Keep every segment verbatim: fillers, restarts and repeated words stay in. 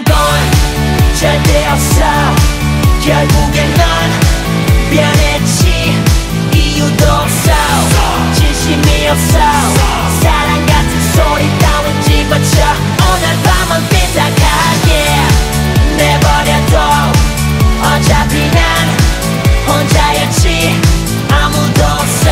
영원한 건 절대 없어. 결국엔 넌 변했지. 이유도 없어. 진심이 없어. 사랑 같은 소리 따윈 집어쳐. 오늘 밤은 삐딱하게 내버려둬. 어차피 난 혼자였지. 아무도 없어.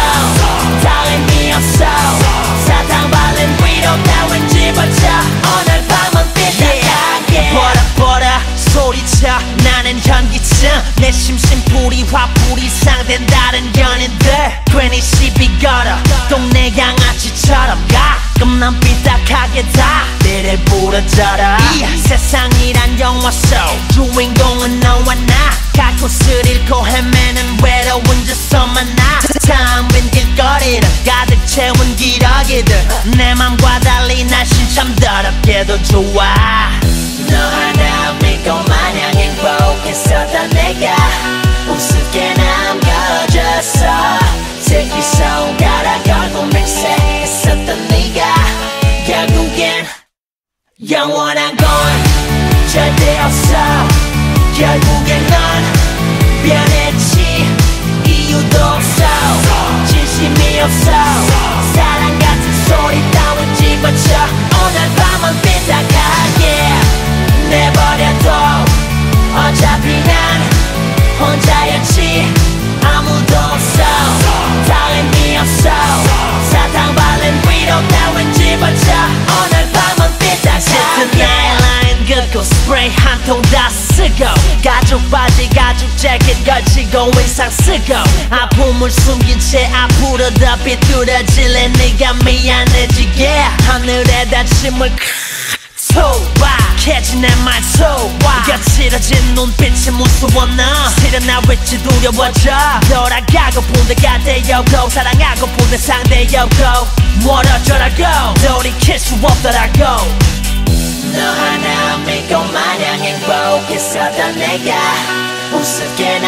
다름이 없어. 사탕 발린 위로 따윈 집어쳐. 오늘 밤은 삐딱하게 버려 버려 소리쳐. 나는 현기증. 내 심심풀이 화풀이 상된 다른 연인들 괜히 시비 걸어. 동네 양아치처럼 가끔 난 삐딱하게 다 내를 부러져라. 이 세상이란 영화 속 주인공은 너와 나. 갈 곳을 잃고 헤매는 외로운 저서만 나. 텅 빈 길거리를 가득 채운 기러기들 내 맘과 달리 날씬 참 더럽게도 좋아. 너 하나 믿고 마냥 행복했었던 내가 우습게 남겨졌어. 새끼 손가락 걸고 맹세했었던 네가 결국엔 영원한 건 절대 없어. 결국엔 넌 변했지. 이유도 없어. 진심이 없어. 사랑 같은 소리 따윈 집어쳐. 오늘 밤은 삐딱하게 내버려둬. 어차피 난 혼자였지. 아무도 없어. 다름이 없어. 사탕 발린 위로 따윈 집어쳐. 오늘 밤은 삐딱하게 나의 라인 긋고 스프레이 한 통 다 쓰고 가죽 바지 가죽 재킷 걸치고 의상 쓰고 아픔을 숨긴 채 앞으로 더 비뚤어질래. 네가 미안해지게 하늘에다 침을 소박해진 내 말소와 거칠어진 눈빛이 무서워. 너 실은 나 왜지 두려워져. 돌아가고 본데가 되었고 사랑하고 본데 상대였고 멀어져라고 돌이킬 수 없더라고. 너 하나 믿고 마냥 행복했었던 내가 우습게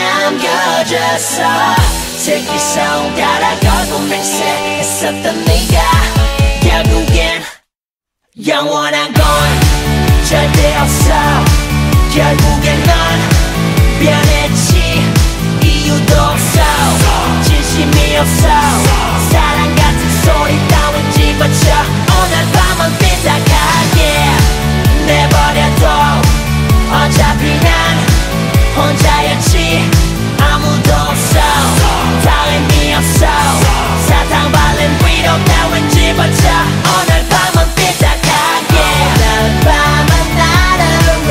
남겨졌어. 새끼 손가락 걸고 맹세했었던 네가 결국엔 영원한 건 절대 없어. 결국엔 넌 변했지. 이유도 없어. 진심이 없어. 사랑 같은 소리 따윈 집어쳐. 오늘 밤은 삐딱하게 내버려둬. 어차피 난 혼자였지. 아무도 없어. 다름이 없어. 사탕 발린 위로 따윈 집어쳐. 오늘 밤은 삐딱하게 오늘 밤은 나를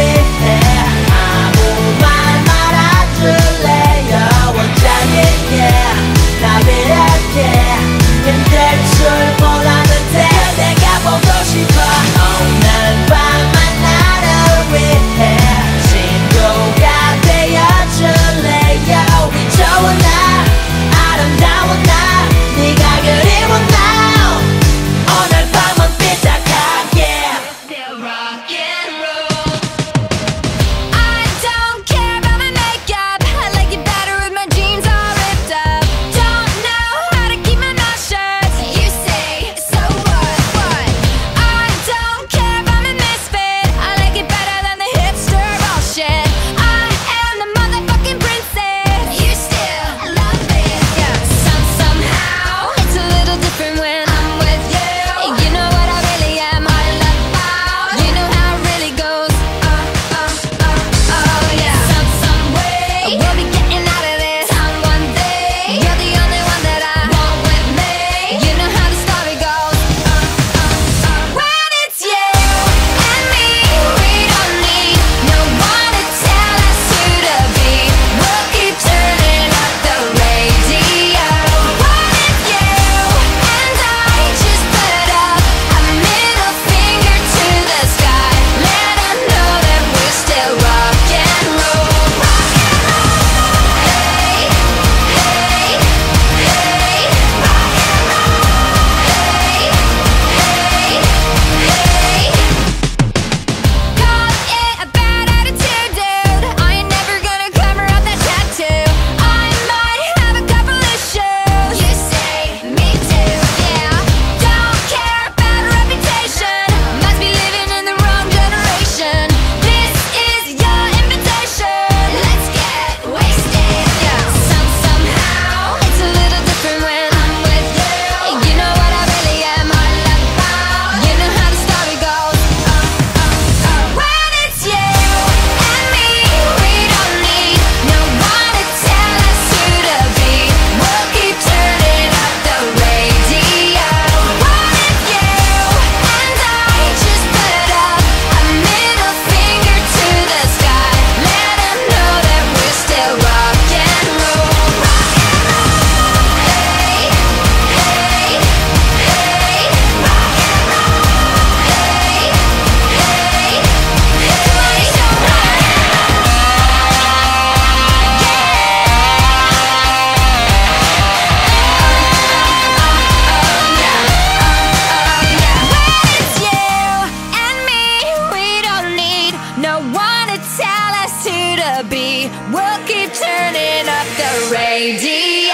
No one to tell us who to be. We'll keep turning up the radio.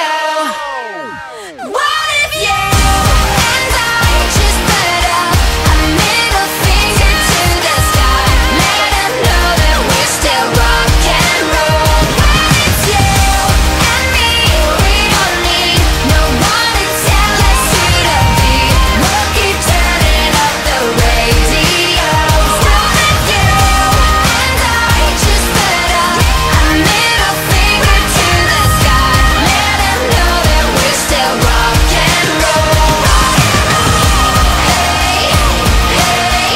What if you and I just put up a middle finger to the sky? Let them know that we're still rock and roll. When it's you and me, we don't need no one to tell us who to be. We'll keep turning up the radio. What if you and I just put up a middle finger to the sky? Let them know that we're still rock and roll. Hey, hey,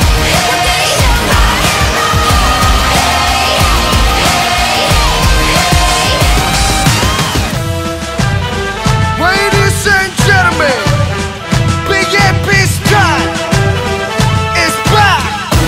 Ladies and gentlemen, Big M P's time is back.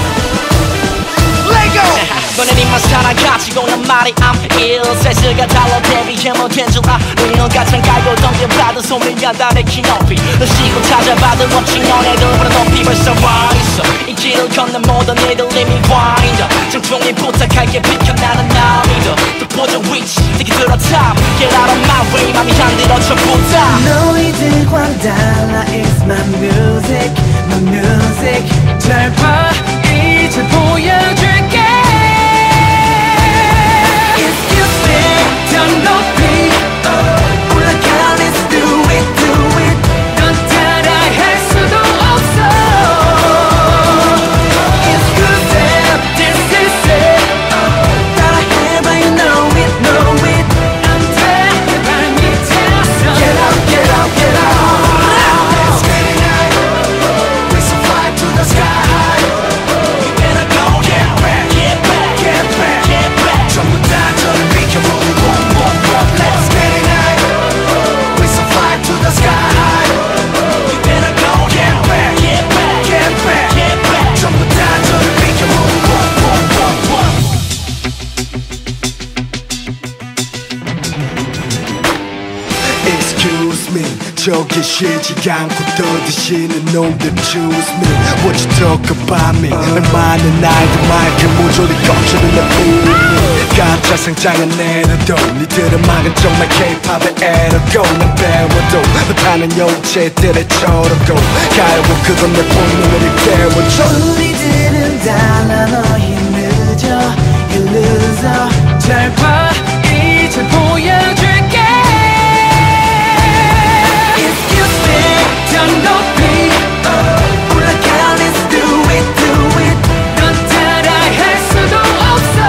Lego. 너는 입만 살아가지고 난 말이 I'm ill. 세스가 달라 데뷔하면 된 줄 아. 너희는 가장 깔고 덤벼봐도 소리가 다내 키높이. 너 쉬고 찾아봐도 없지 너네들보다 높이 벌써 와 있어. 이 길을 걷는 모든 이들 이미 와인다. 정중히 부탁할게 비켜나는 나 믿어. 또 보정 위치 되게 들어 top. Get out of my way 맘이 안 들어 전부 다. 너희들과 달라 It's my music, my music. 잘 봐, 이제 보여줄게. Excuse me, 더 높이 올라가. Let's do it, do it. 넌 따라할 수도 없어. It's good step, this is it. 따라해봐, you know it, know it. 안 돼, 내 발 밑에서. Get up, get up, get up. Let's get it now. We so fly to the sky. You better go get back, get back, get back, get back. 전부 다 저를 비켜보고 boom, boom, boom. Let's get it now. We so fly to the sky. You better go get back, get back, get back, get back. 전부 다 저를 비켜보고 boom, boom, boom, boom. Excuse me, 저기 쉬지 않고 떠드시는 놈들 choose me. What you talk about me? 얼마나 나이도 맑게 모조리 거쳐는 내 부분이 가짜 상장은 내려도 니들은 막은 정말 K-팝의 에러고 난 배워도 못하는 영체들의 저러고 갈고 그건 내 본능을 일깨워줘. 우리들은 달라 너희 늦어 You loser. 잘 봐, 이제 보여줄게. Excuse me, 더 높이 올라가. Let's do it, do it. 넌 따라할 수도 없어.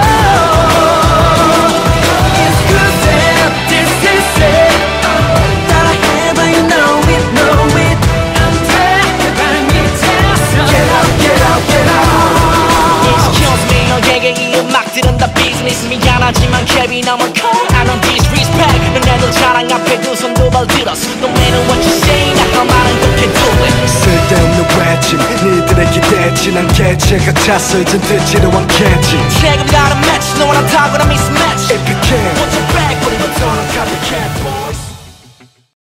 It's good step, this is it. 따라해봐, you know it, know it. 안 돼, 내 발 밑에서. Get up, get up, get up. Excuse me 너에게 이 음악들은 다 비즈니스. 미안하지만 캡이 너무 커. I don't disrespect. 너네들 자랑 앞에 두 손 두 발 들었어. No matter what you say 나할 말은 그렇게 do it. 쓸데없는 외침 니들에게 대진 않겠지. 같아서 이젠 듣지도 않겠지. 지금 나는 match 너랑 타고난 mismatch. If you can Watch your back but 이거 더는 copycat boy.